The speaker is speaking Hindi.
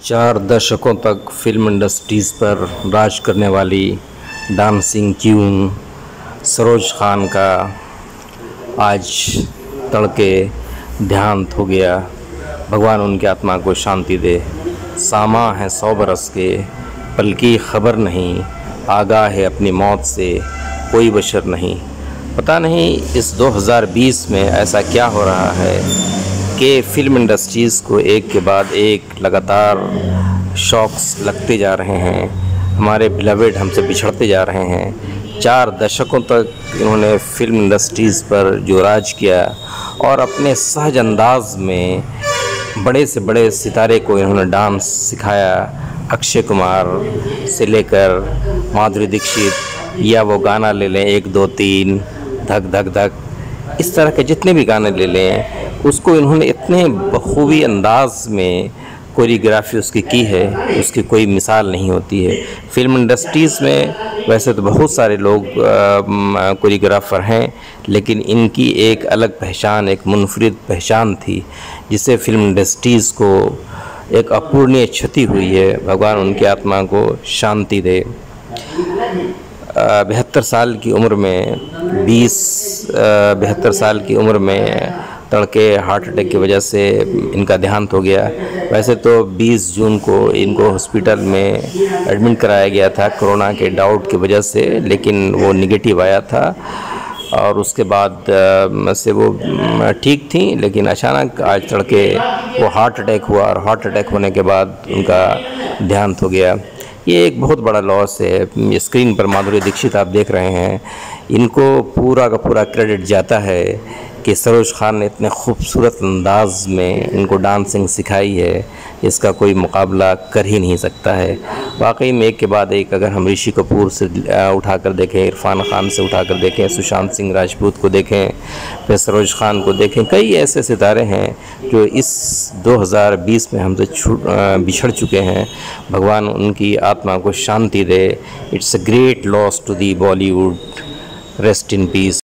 4 दशकों तक फिल्म इंडस्ट्रीज़ पर राज करने वाली डांसिंग क्वीन सरोज खान का आज तड़के देहांत हो गया। भगवान उनकी आत्मा को शांति दे। सामा है 100 बरस के, पल की खबर नहीं, आगाह है अपनी मौत से कोई बशर नहीं। पता नहीं इस 2020 में ऐसा क्या हो रहा है कि फ़िल्म इंडस्ट्रीज़ को एक के बाद एक लगातार शॉक्स लगते जा रहे हैं। हमारे बिलवेड हमसे बिछड़ते जा रहे हैं। 4 दशकों तक इन्होंने फ़िल्म इंडस्ट्रीज़ पर जो राज किया और अपने सहज अंदाज में बड़े से बड़े सितारे को इन्होंने डांस सिखाया। अक्षय कुमार से लेकर माधुरी दीक्षित, या वो गाना ले लें 1 2 3 धक धक धक, इस तरह के जितने भी गाने ले लें, उसको इन्होंने इतने बखूबी अंदाज में कोरियोग्राफी उसकी की है, उसकी कोई मिसाल नहीं होती है। फिल्म इंडस्ट्रीज़ में वैसे तो बहुत सारे लोग कोरियोग्राफर हैं, लेकिन इनकी एक अलग पहचान, एक मुनफरिद पहचान थी, जिससे फिल्म इंडस्ट्रीज़ को एक अपूरणीय क्षति हुई है। भगवान उनकी आत्मा को शांति दे। 72 साल की उम्र में 72 साल की उम्र में तड़के हार्ट अटैक की वजह से इनका देहांत हो गया। वैसे तो 20 जून को इनको हॉस्पिटल में एडमिट कराया गया था कोरोना के डाउट की वजह से, लेकिन वो निगेटिव आया था और उसके बाद से वो ठीक थी। लेकिन अचानक आज तड़के वो हार्ट अटैक हुआ और हार्ट अटैक होने के बाद उनका देहांत हो गया। ये एक बहुत बड़ा लॉस है। स्क्रीन पर माधुरी दीक्षित आप देख रहे हैं, इनको पूरा का पूरा क्रेडिट जाता है कि सरोज खान ने इतने खूबसूरत अंदाज में इनको डांसिंग सिखाई है, इसका कोई मुकाबला कर ही नहीं सकता है। वाकई में एक के बाद एक, अगर हम ऋषि कपूर से उठाकर देखें, इरफान खान से उठाकर देखें, सुशांत सिंह राजपूत को देखें, फिर सरोज खान को देखें, कई ऐसे सितारे हैं जो इस 2020 में हमसे बिछड़ चुके हैं। भगवान उनकी आत्मा को शांति दे। It's a great loss to the Bollywood. Rest in piece.